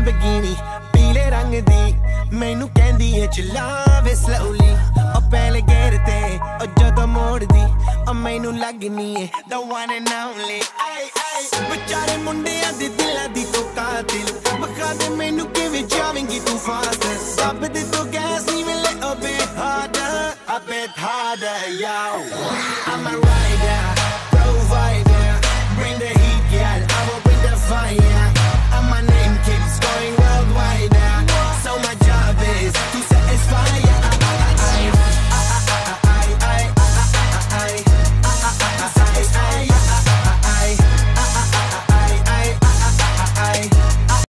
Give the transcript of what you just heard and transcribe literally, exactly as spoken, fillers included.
Lamborghini पीले रंग दी मैनू कहंदी है चलावे slowly ओ पहले गेर ते ओ जदों मोड़ दी ओ मैनू लगनी है the one and only बेचारे मुंडियां दे दिलां दी तो कातिल बखा दे मैनू किवें जावेंगी तू फास्ट सब दे तो गैस नी मिले a bit harder a bit harder yo I'm a rider